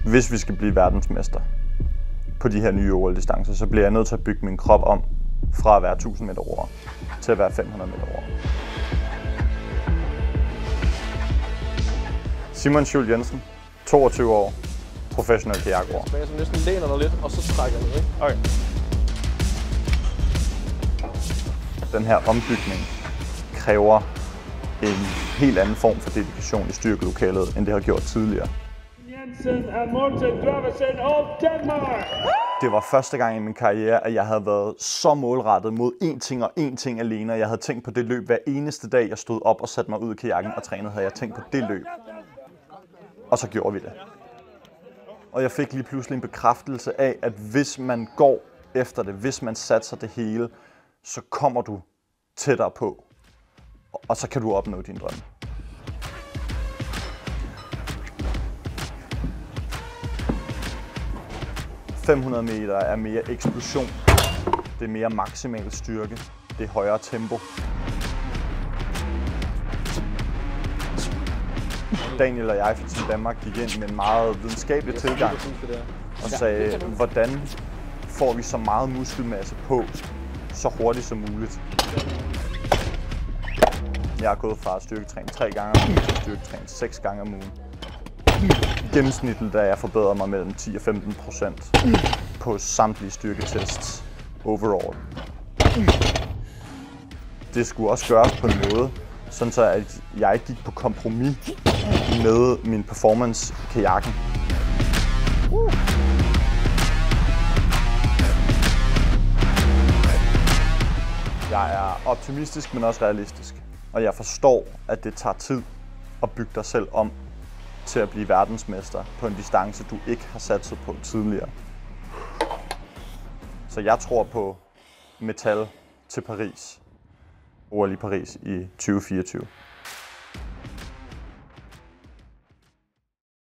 Hvis vi skal blive verdensmester på de her nye OL-distancer, så bliver jeg nødt til at bygge min krop om fra at være 1000 meter roer til at være 500 meter roer. Simon Schult Jensen, 22 år, professionel kajakroer. Så jeg næsten læner dig lidt, og så trækker jeg ned, ikke? Okay. Den her ombygning kræver en helt anden form for dedikation i styrkelokalet, end det har gjort tidligere. Jensen og Morten Graversen og Danmark! Det var første gang i min karriere, at jeg havde været så målrettet mod én ting og én ting alene. Jeg havde tænkt på det løb hver eneste dag, jeg stod op og satte mig ud i kajakken og trænede, havde jeg tænkt på det løb. Og så gjorde vi det. Og jeg fik lige pludselig en bekræftelse af, at hvis man går efter det, hvis man satser det hele, så kommer du tættere på. Og så kan du opnå din drøm. – 500 meter er mere eksplosion. Det er mere maksimal styrke. Det er højere tempo. Daniel og jeg fra Team Danmark gik ind med en meget videnskabelig tilgang og sagde, hvordan får vi så meget muskelmasse på så hurtigt som muligt. Jeg har gået fra at styrketræne 3 gange om ugen til at styrketræne 6 gange om ugen. Gennemsnitligt er jeg forbedret mig mellem 10 og 15% på samtlige styrketests overall. Det skulle også gøres på en måde, sådan så at jeg gik på kompromis med min performance i kajakken. Jeg er optimistisk, men også realistisk. Og jeg forstår, at det tager tid at bygge dig selv om til at blive verdensmester på en distance, du ikke har satset på tidligere. Så jeg tror på metal til Paris. OL i Paris i 2024.